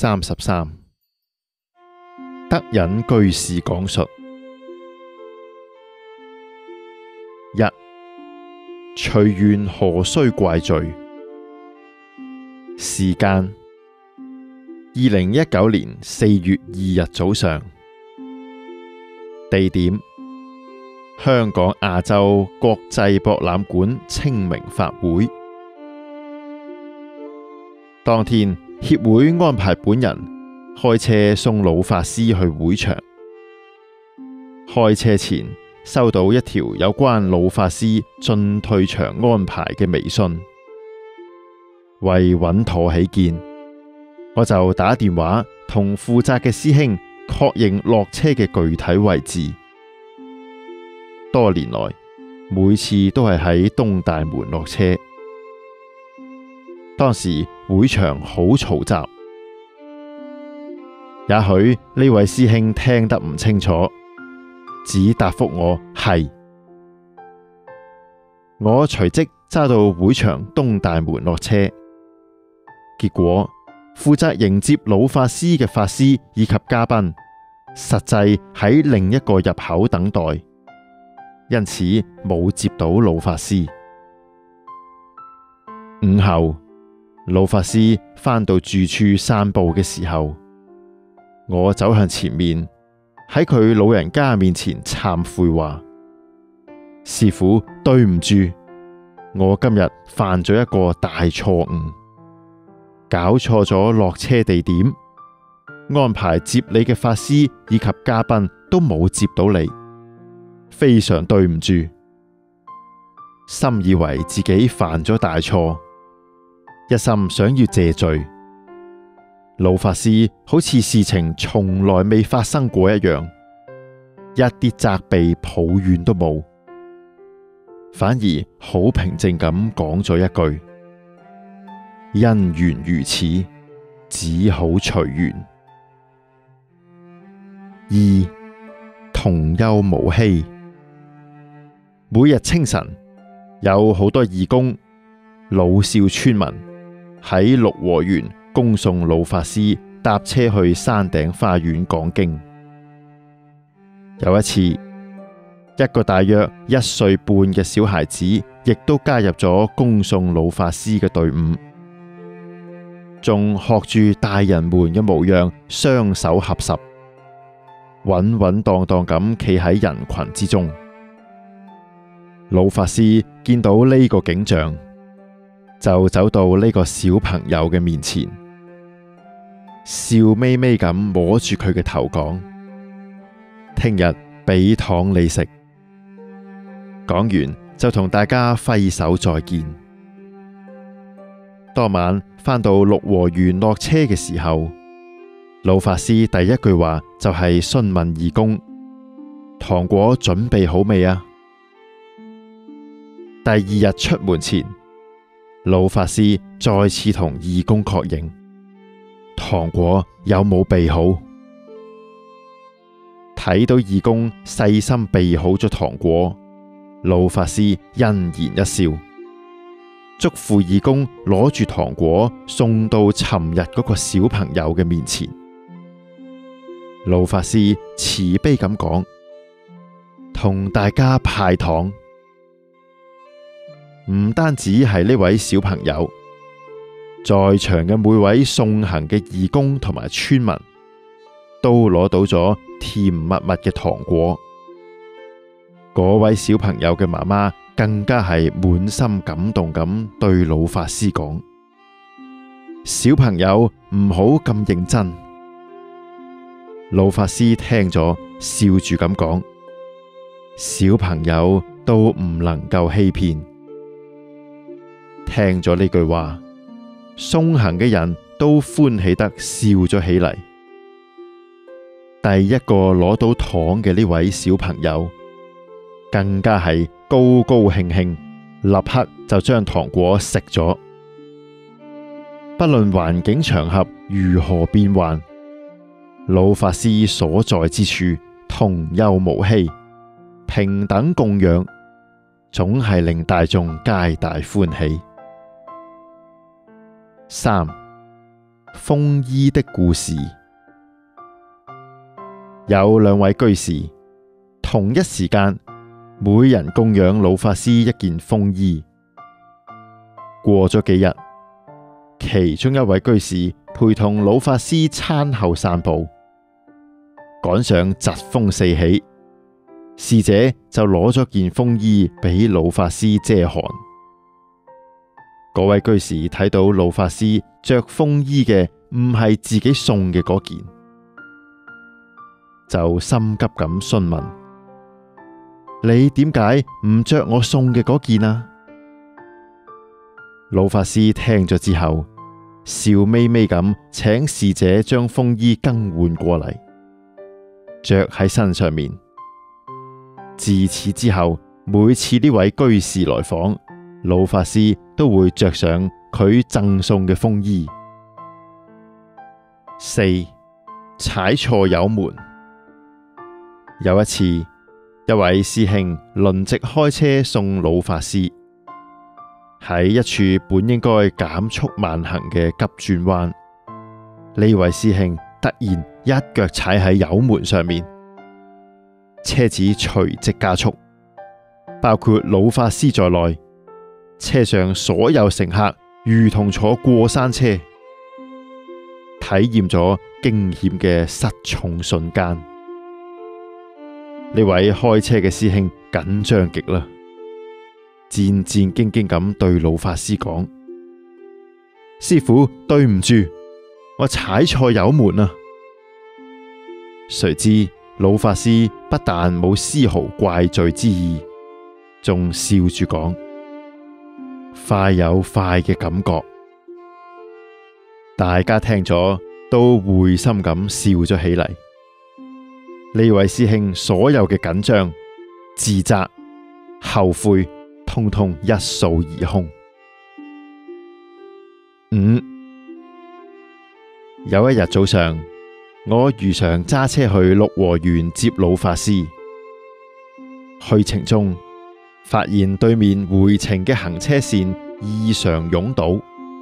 33德隱居士講述。1. 隨緣何須怪罪？時間2019年4月2日早上。地點香港亞洲國際博覽館清明法會。當天協會安排本人開車送老法師去會場。開車前收到一條有關老法師進退場安排嘅微信，為穩妥起見，我就打電話同負責嘅師兄確認落車嘅具體位置。多年來，每次都係喺東大門落車。當時會場好嘈雜，也許呢位師兄聽得唔清楚，只答覆我係。我隨即揸到會場東大門落車，結果負責迎接老法師嘅法師以及嘉賓，實際喺另一個入口等待，因此冇接到老法師。午後，老法師返到住處散步嘅時候，我走向前面，喺佢老人家面前懺悔話：師父，對唔住，我今日犯咗一個大錯誤，搞錯咗落車地點，安排接你嘅法師以及嘉賓都冇接到你，非常對唔住。深以為自己犯咗大錯，一心想要謝罪。老法師好似事情從來未發生過一樣，一啲責備抱怨都冇，反而好平靜咁講咗一句：因緣如此，只好隨緣。2. 同憂無欺。每日清晨，有好多義工、老少村民喺六和園恭送老法師搭車去山頂花園講經。有一次，一個大約1歲半嘅小孩子亦都加入咗恭送老法師嘅隊伍，仲學住大人們嘅模樣，雙手合十，穩穩當當咁企喺人群之中。老法師見到呢個景象，就走到呢個小朋友嘅面前，笑眯眯咁摸住佢嘅頭講：聽日俾糖你食。講完就同大家揮手再見。當晚返到六和園落車嘅時候，老法師第一句話就係詢問義工：糖果準備好未啊？第二日出門前，老法師再次同義工確認糖果有冇備好。睇到義工細心備好咗糖果，老法師欣然一笑，囑咐義工攞住糖果送到尋日嗰個小朋友嘅面前。老法師慈悲咁講：同大家派糖。唔單止係呢位小朋友，在場嘅每位送行嘅義工同埋村民都攞到咗甜蜜蜜嘅糖果。嗰位小朋友嘅媽媽更加係滿心感動咁對老法師講：小朋友唔好咁認真。老法師聽咗，笑住咁講：小朋友都唔能夠欺騙。聽咗呢句話，送行嘅人都歡喜得笑咗起嚟。第一個攞到糖嘅呢位小朋友，更加係高高興興，立刻就將糖果食咗。不論環境場合如何變幻，老法師所在之處同憂無欺，平等供養，總係令大眾皆大歡喜。3. 豐衣的故事。有兩位居士，同一時間，每人供養老法師一件豐衣。過咗幾日，其中一位居士陪同老法師餐後散步，趕上疾風四起，侍者就攞咗件豐衣俾老法師遮寒。嗰位居士睇到老法師着豐衣嘅唔係自己送嘅嗰件，就心急咁詢問：你點解唔着我送嘅嗰件啊？老法師聽咗之後，笑眯眯咁請侍者將豐衣更換過嚟，着喺身上面。自此之後，每次呢位居士來訪，老法師都會着上佢贈送嘅豐衣。4. 踩錯油門。有一次，一位師兄輪值開車送老法師，喺一處本應該減速慢行嘅急轉彎，呢位師兄突然一腳踩喺油門上面，車子隨即加速，包括老法師在內，車上所有乘客如同坐過山車，體驗咗驚險嘅失重瞬間。呢位開車嘅師兄緊張極啦，戰戰兢兢咁對老法師講：師父，對唔住，我踩錯油門啊！誰知老法師不但冇絲毫怪罪之意，仲笑住講：快有快嘅感覺。大家聽咗都會心咁笑咗起嚟。呢位師兄所有嘅緊張、自責、後悔，通通一掃而空。5. 有一日早上，我如常揸車去六和園接老法師。去程中，發現對面回程嘅行車線異常擁堵。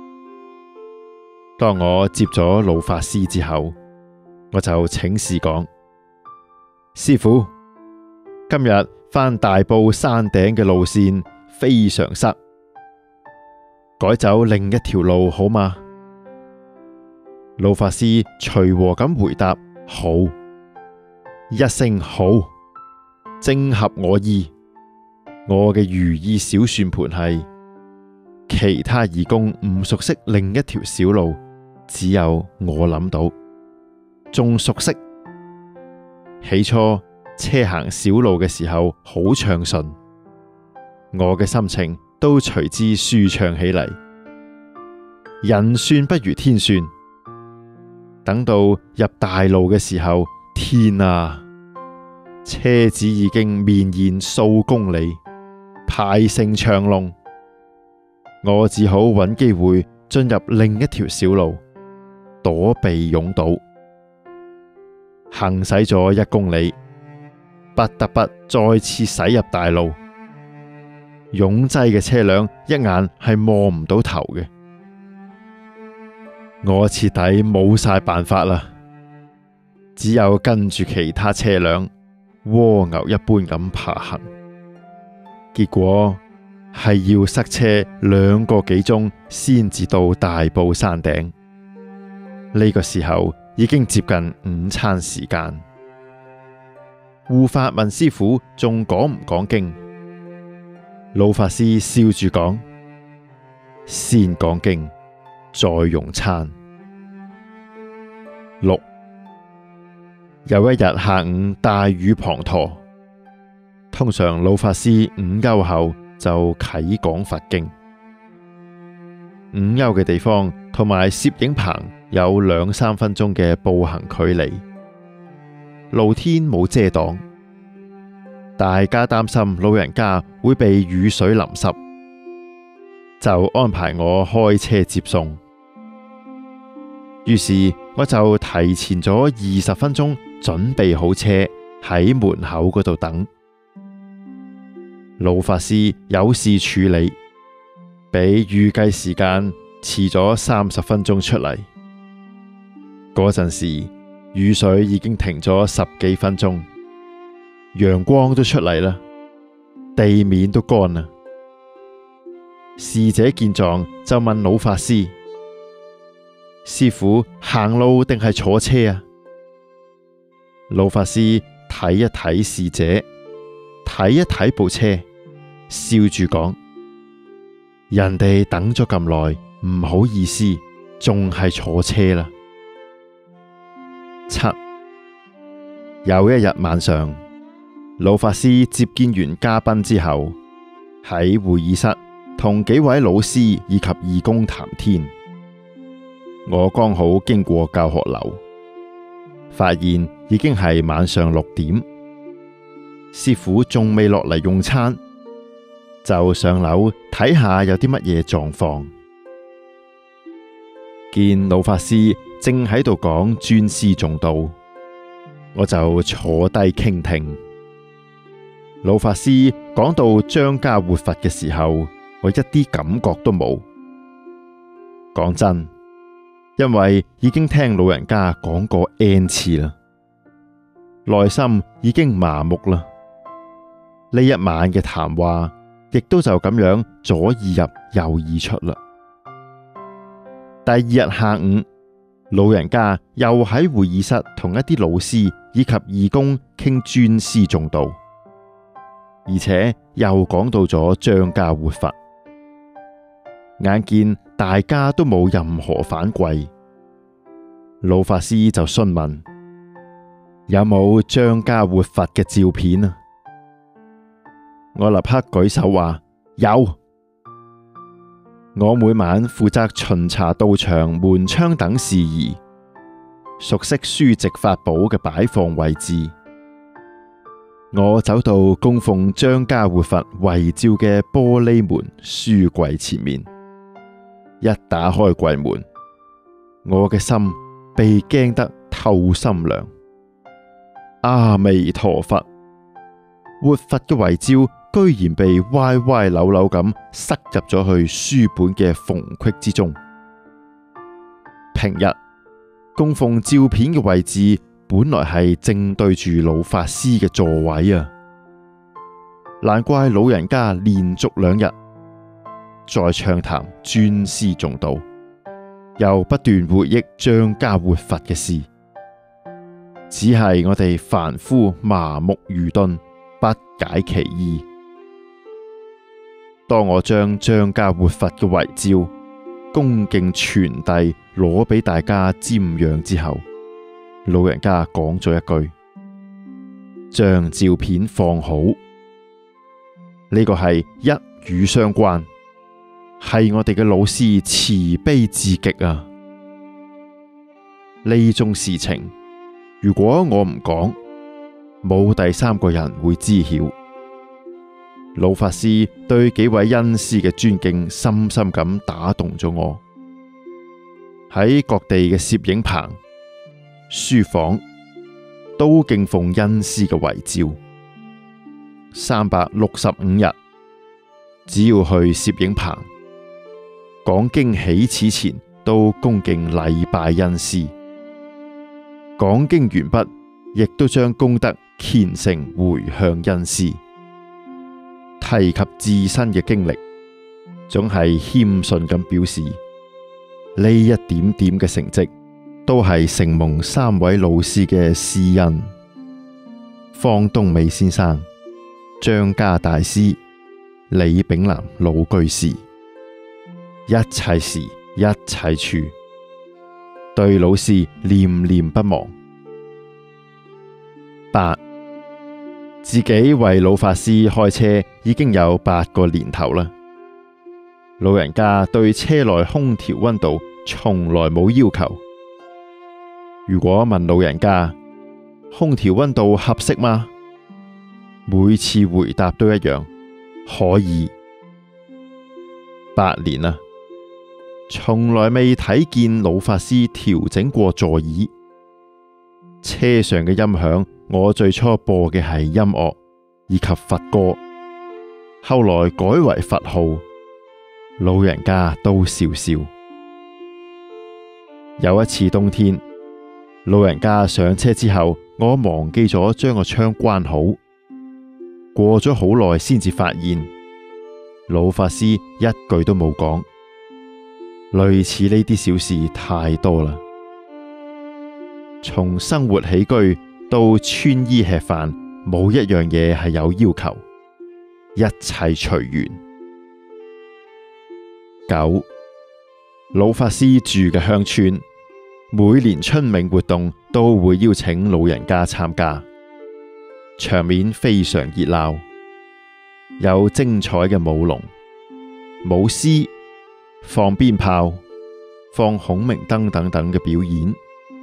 當我接咗老法師之後，我就請示講：師父，今日返大埔山頂嘅路線非常塞，改走另一條路好嗎？老法師隨和咁回答：好，一聲好，正合我意。我嘅如意小算盤係，其他義工唔熟悉另一條小路，只有我諗到，仲熟悉。起初車行小路嘅時候好暢順，我嘅心情都隨之舒暢起嚟。人算不如天算，等到入大路嘅時候，天啊！車子已經綿延數公里，排成長龍，我只好揾機會進入另一條小路，躲避擁堵。行駛咗1公里，不得不再次駛入大路。擁擠嘅車輛一眼係望唔到頭嘅，我徹底冇晒辦法啦，只有跟住其他車輛蝸牛一般咁爬行。結果係要塞車2個幾鐘先至到大埔山頂。呢個時候已經接近午餐時間。護法問師父仲講唔講經？老法師笑住講：先講經，再用餐。6. 有一日下午大雨滂沱，通常老法師午休後就啟講佛經。午休嘅地方同埋攝影棚有2-3分鐘嘅步行距離，露天冇遮擋，大家擔心老人家會被雨水淋濕，就安排我開車接送。於是我就提前咗20分鐘準備好車喺門口嗰度等。老法師有事處理，比預計時間遲咗30分鐘出嚟。 嗰陣時，雨水已經停咗10幾分鐘，陽光都出嚟啦，地面都乾啦。侍者見狀就問老法師：師傅，行路定係坐車啊？老法師睇一睇侍者，睇一睇部車，笑住講：人哋等咗咁耐，唔好意思，仲係坐車啦。7. 有一日晚上，老法師接見完嘉賓之後，喺會議室同幾位老師以及義工談天。我剛好經過教學樓，發現已經係晚上6點，師傅仲未落嚟用餐，就上樓睇下有啲乜嘢狀況。見老法師正喺度講尊師重道，我就坐低傾聽。老法師講到張家活佛嘅時候，我一啲感覺都冇。講真，因為已經聽老人家講過 N 次啦，內心已經麻木啦。呢一晚嘅談話，亦都就咁樣左耳入右耳出啦。第二日下午，老人家又喺會議室同一啲老師以及義工傾尊師重道，而且又講到咗張家活佛。眼見大家都冇任何反饋，老法師就詢問：有冇張家活佛嘅照片啊？我立刻舉手話：有。我每晚負責巡查道場門窗等事宜，熟悉書籍法寶嘅擺放位置。我走到供奉張家活佛遺照嘅玻璃門書櫃前面，一打開櫃門，我嘅心被驚得透心涼。阿彌陀佛，活佛嘅遺照居然被歪歪扭扭咁塞入咗去書本嘅縫隙之中。平日供奉照片嘅位置本來係正對住老法師嘅座位啊，難怪老人家連續2日再暢談尊師重道，又不斷回憶張家活佛嘅事，只係我哋凡夫麻木愚鈍，不解其意。當我將張家活佛嘅遺照恭敬傳遞攞俾大家瞻仰之後，老人家講咗一句：將照片放好。呢個係一語雙關，係我哋嘅老師慈悲至極啊！呢種事情，如果我唔講，冇第3個人會知曉。老法師對幾位恩師嘅尊敬，深深咁打動咗我。喺各地嘅攝影棚、書房都敬奉恩師嘅遺照。365日，只要去攝影棚，講經起始前都恭敬禮拜恩師，講經完畢，亦都將功德虔誠回向恩師。提及自身嘅經歷，總係謙遜咁表示，呢一點點嘅成績，都係承蒙3位老師嘅施恩。方東美先生、張家大師、李炳南老居士，一切時一切處，對老師念念不忘。8. 自己為老法師開車已經有8個年頭啦。老人家對車內空調溫度從來冇要求。如果問老人家空調溫度合適嗎？每次回答都一樣，可以。8年啦，從來未睇見老法師調整過座椅。車上嘅音響，我最初播嘅係音樂以及佛歌，後來改為佛號，老人家都笑笑。有一次冬天， 老人家上車之後，我忘記咗將個窗關好。過咗好耐先至發現，老法師一句都冇講。類似呢啲小事太多啦，從生活起居到穿衣吃飯，冇一樣嘢係有要求，一切隨緣。9. 老法師住嘅鄉村，每年春茗活動都會邀請老人家參加，場面非常熱鬧，有精彩嘅舞龍、舞獅、放鞭炮、放孔明燈等等嘅表演。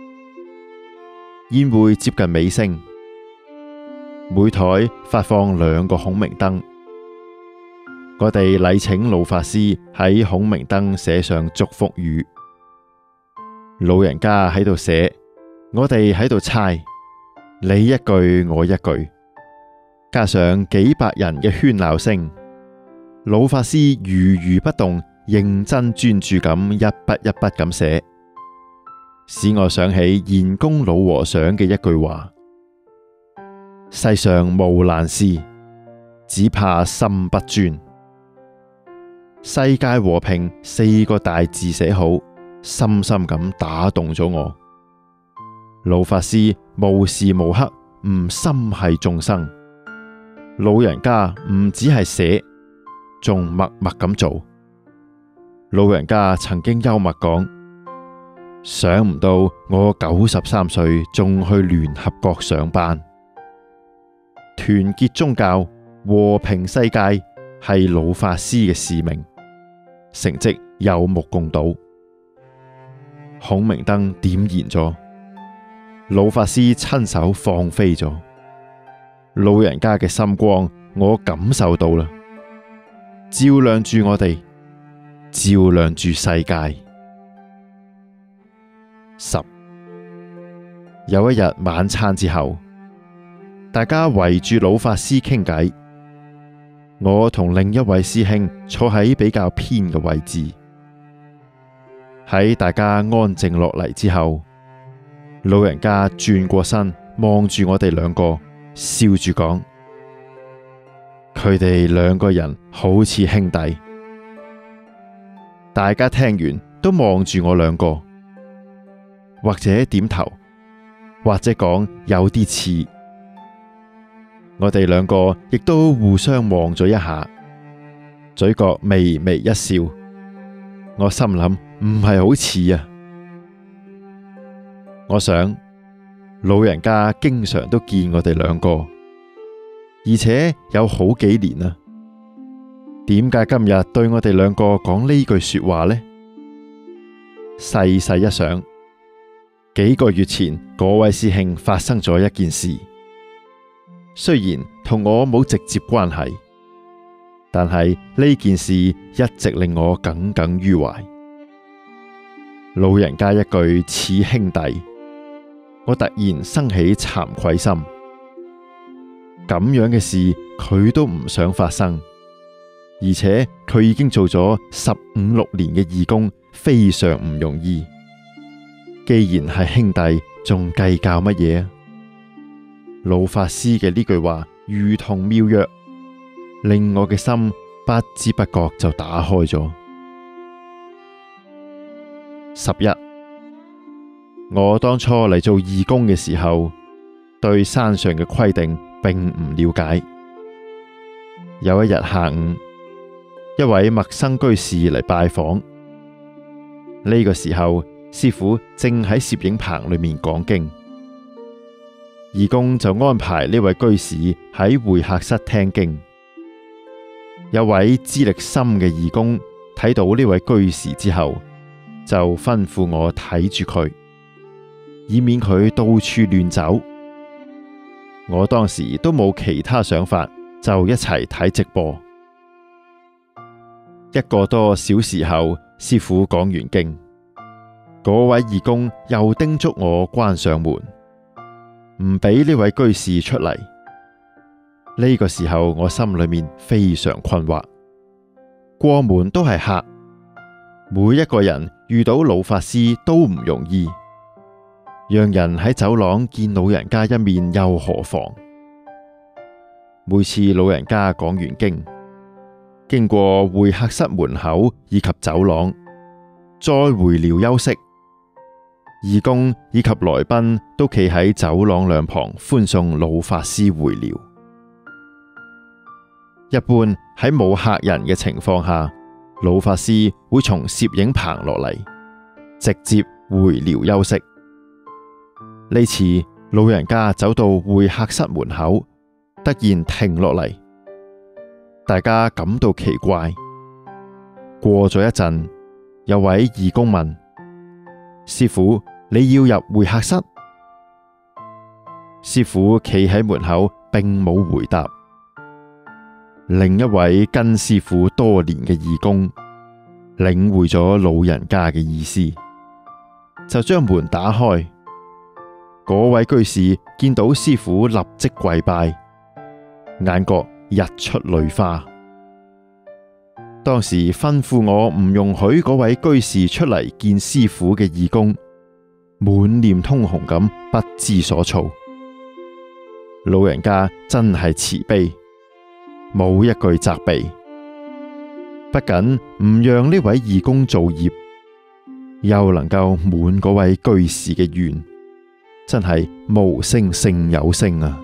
宴會接近尾聲，每台發放2個孔明燈。我哋禮請老法師喺孔明燈寫上祝福語，老人家喺度寫，我哋喺度猜，你一句我一句，加上幾百人嘅喧鬧聲，老法師如如不動，認真專注咁一筆一筆咁寫，使我想起賢公老和尚嘅一句話：世上無難事，只怕心不專。世界和平4個大字寫好，深深咁打動咗我。老法師無時無刻唔心繫眾生，老人家唔只係寫，仲默默咁做。老人家曾經幽默講：想唔到我93歲仲去聯合國上班。團結宗教，和平世界係老法師嘅使命，成績有目共睹。孔明燈點燃咗，老法師親手放飛咗，老人家嘅心光我感受到啦，照亮住我哋，照亮住世界。10. 有一日晚餐之後，大家圍住老法師傾偈，我同另一位師兄坐喺比較偏嘅位置。喺大家安靜落嚟之後，老人家轉過身望住我哋2個，笑住講：佢哋2個人好似兄弟。大家聽完都望住我2個，或者點頭，或者講有啲似。我哋2個亦都互相望咗一下，嘴角微微一笑。我心諗唔係好似啊。我想老人家經常都見我哋2個，而且有好幾年啦。點解今日對我哋2個講呢句說話呢？細細一想，幾個月前嗰位師兄發生咗一件事，雖然同我冇直接關係，但係呢件事一直令我耿耿於懷。老人家一句似兄弟，我突然生起慚愧心。咁樣嘅事佢都唔想發生，而且佢已經做咗15、16年嘅義工，非常唔容易。既然係兄弟，仲計較乜嘢啊？老法師嘅呢句話如同妙藥，令我嘅心不知不覺就打開咗。11. 我當初嚟做義工嘅時候，對山上嘅規定並唔了解。有一日下午，一位陌生居士嚟拜訪。呢個時候，師父正喺攝影棚裏面講經，義工就安排呢位居士喺會客室聽經。有位資歷深嘅義工睇到呢位居士之後，就吩咐我睇住佢，以免佢到處亂走。我當時都冇其他想法，就一齊睇直播。1個多小時後，師父講完經，嗰位義工又叮囑我關上門，唔俾呢位居士出嚟。呢個時候我心裏面非常困惑，過門都係客，每一個人遇到老法師都唔容易， 讓人喺走廊見老人家一面又何妨？每次老人家講完經，經過會客室門口以及走廊，再回寮休息，義工以及來賓都企喺走廊兩旁歡送老法師回寮。一般喺冇客人嘅情況下，老法師會從攝影棚落嚟，直接回寮休息。呢次老人家走到會客室門口，突然停落嚟，大家感到奇怪。過咗一陣，有位義工問：師傅，你要入會客室？師傅企喺門口，並冇回答。另一位跟師傅多年嘅義工領會咗老人家嘅意思，就將門打開。嗰位居士見到師傅立即跪拜，眼角溢出淚花。當時吩咐我唔容許嗰位居士出嚟見師傅嘅義工，滿臉通紅咁不知所措。老人家真係慈悲，冇一句責備，不僅唔讓呢位義工造業，又能夠滿嗰位居士嘅願，真係無聲勝有聲啊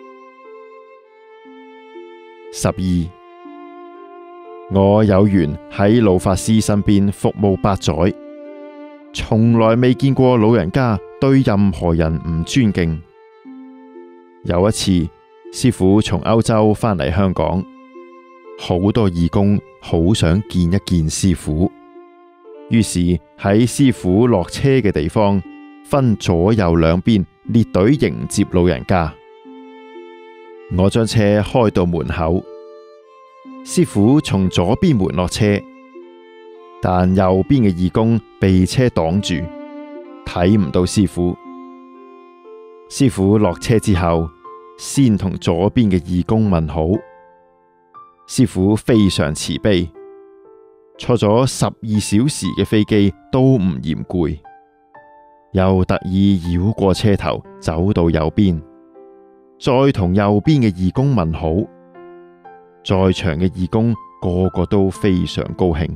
！12，我有緣喺老法師身邊服務8載，從來未見過老人家對任何人唔尊敬。有一次，師傅從歐洲返嚟香港，好多義工好想見一見師傅，於是喺師傅落車嘅地方，分左右兩邊列隊迎接老人家。我將車開到門口，師傅從左邊門落車，但右邊嘅義工被車擋住，睇唔到師傅。師傅落車之後，先同左邊嘅義工問好。師傅非常慈悲，坐咗12小時嘅飛機都唔嫌攰，又特意繞過車頭走到右邊，再同右邊嘅義工問好。在場嘅義工個個都非常高興。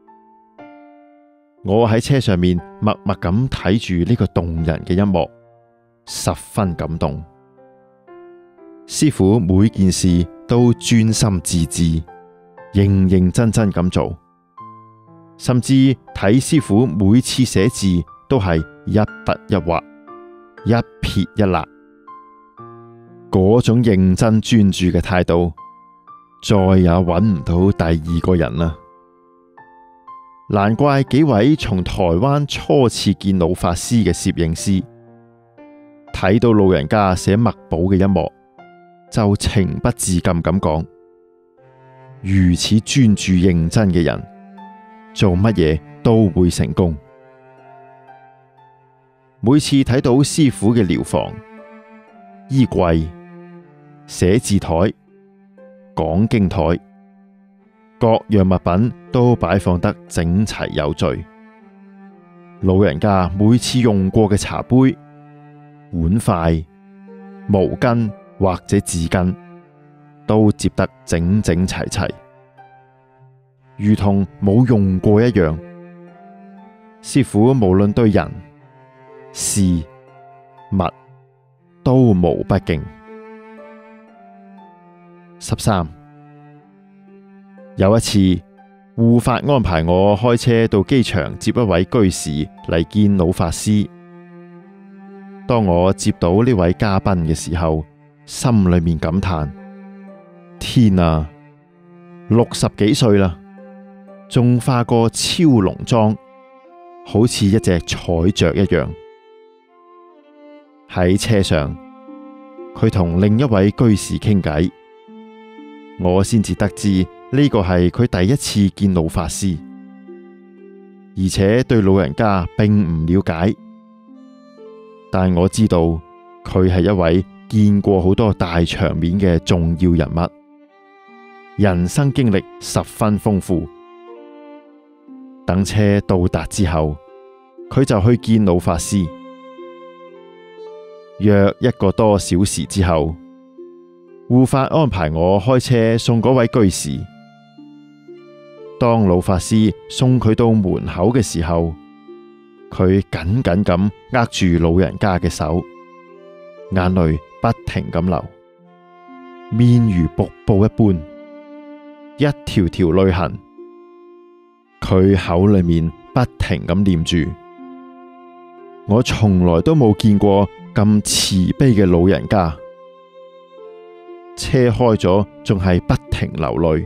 我喺車上面默默咁睇住呢個動人嘅一幕，十分感動。師傅每件事都專心致志，認認真真咁做，甚至睇師傅每次寫字都係一筆一畫，一撇一捺，嗰種認真專注嘅態度，再也揾唔到第二個人啦。難怪幾位從台灣初次見老法師嘅攝影師，睇到老人家寫墨寶嘅一幕，就情不自禁咁講：如此專注認真嘅人，做乜嘢都會成功。每次睇到師傅嘅寮房、衣櫃、寫字台、講經台，各樣物品都擺放得整齊有序。老人家每次用過嘅茶杯、碗筷、毛巾或者紙巾都摺得整整齊齊，如同冇用過一樣。師傅無論對人、事、物都無不敬。13，有一次，護法安排我開車到機場接一位居士嚟見老法師。當我接到呢位嘉賓嘅時候，心裏面感嘆：天啊，60幾歲啦，仲化個超濃妝，好似一隻彩雀一樣。喺車上，佢同另一位居士傾偈，我先至得知呢個係佢第一次見老法師，而且對老人家並唔了解。但我知道佢係一位見過好多大場面嘅重要人物，人生經歷十分豐富。等車到達之後，佢就去見老法師。 約1個多小時之後，護法安排我開車送嗰位居士。當老法師送佢到門口嘅時候，佢緊緊咁握住老人家嘅手，眼淚不停咁流，面如瀑布一般，一條條淚痕。佢口裏面不停咁念住：我從來都冇見過咁慈悲嘅老人家。車開咗，仲係不停流淚。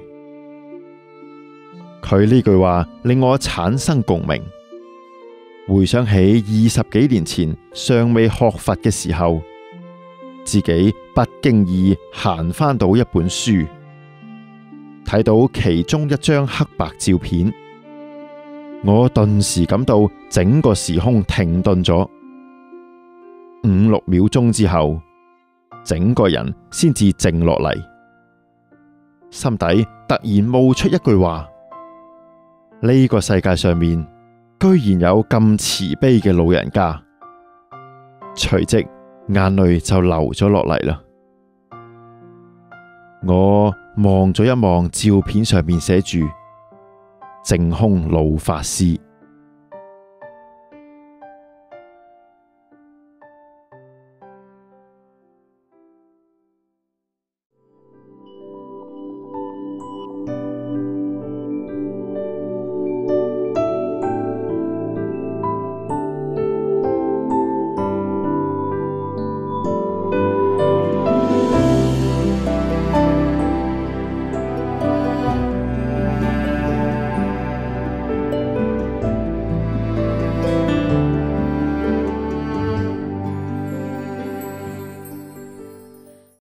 佢呢句話令我產生共鳴，回想起20幾年前尚未學佛嘅時候，自己不經意閒翻到一本書，睇到其中一張黑白照片，我頓時感到整個時空停頓咗5、6秒鐘之後，整個人先至靜落嚟，心底突然冒出一句話：呢個世界上面居然有咁慈悲嘅老人家。隨即眼淚就流咗落嚟啦。我望咗一望照片上面寫住淨空老法師。